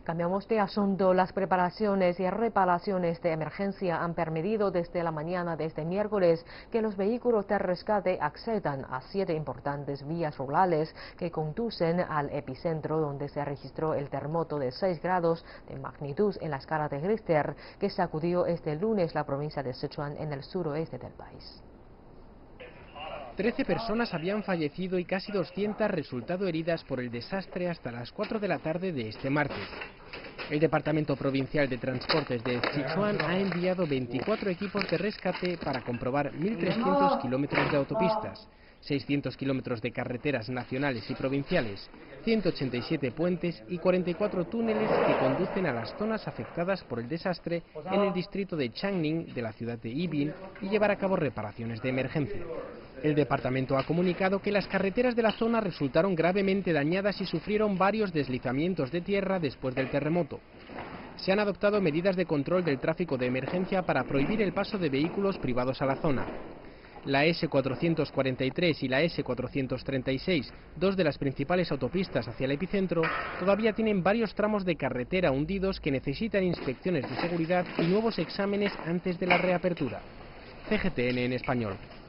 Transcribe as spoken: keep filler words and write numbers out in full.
Cambiamos de asunto. Las preparaciones y reparaciones de emergencia han permitido desde la mañana de este miércoles que los vehículos de rescate accedan a siete importantes vías rurales que conducen al epicentro, donde se registró el terremoto de seis grados de magnitud en la escala de Richter que sacudió este lunes la provincia de Sichuan en el suroeste del país. Trece personas habían fallecido y casi doscientas resultado heridas por el desastre hasta las cuatro de la tarde de este martes. El Departamento Provincial de Transportes de Sichuan ha enviado veinticuatro equipos de rescate para comprobar mil trescientos kilómetros de autopistas, seiscientos kilómetros de carreteras nacionales y provinciales, ciento ochenta y siete puentes y cuarenta y cuatro túneles que conducen a las zonas afectadas por el desastre en el distrito de Changning de la ciudad de Yibin y llevar a cabo reparaciones de emergencia. El departamento ha comunicado que las carreteras de la zona resultaron gravemente dañadas y sufrieron varios deslizamientos de tierra después del terremoto. Se han adoptado medidas de control del tráfico de emergencia para prohibir el paso de vehículos privados a la zona. La ese cuatrocientos cuarenta y tres y la ese cuatrocientos treinta y seis, dos de las principales autopistas hacia el epicentro, todavía tienen varios tramos de carretera hundidos que necesitan inspecciones de seguridad y nuevos exámenes antes de la reapertura. C G T N en español.